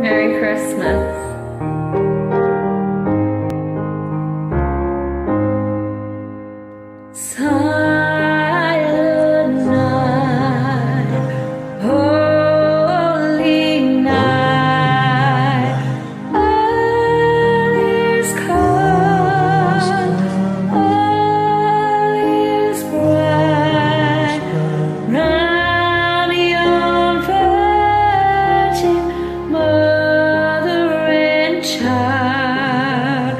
Merry Christmas. Silent night, holy night, all is calm, all is bright, round the young virgin mother and child.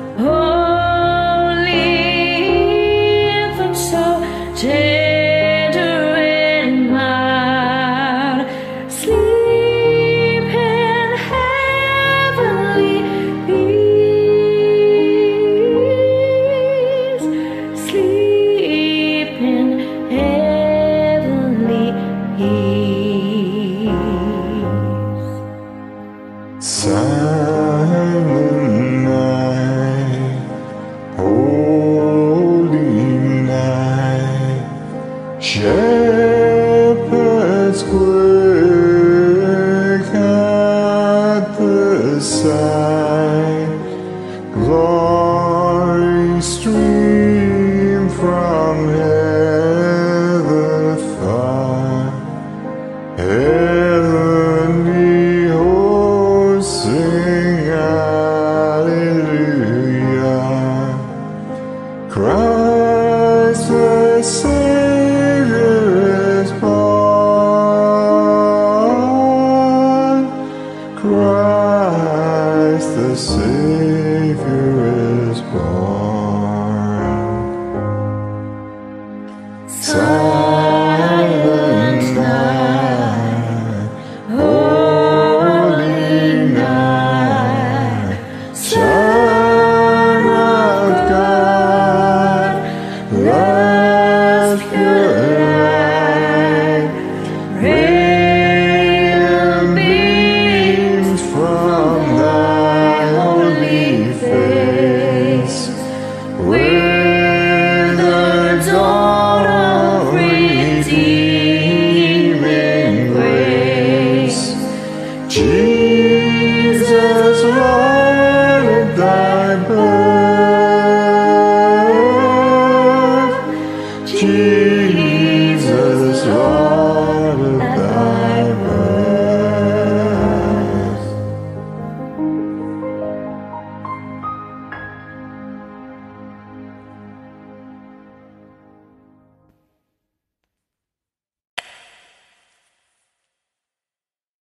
Tender and mild, sleep in heavenly peace, sleep in heavenly peace. Silent night, holy night, Shepherd's Queen.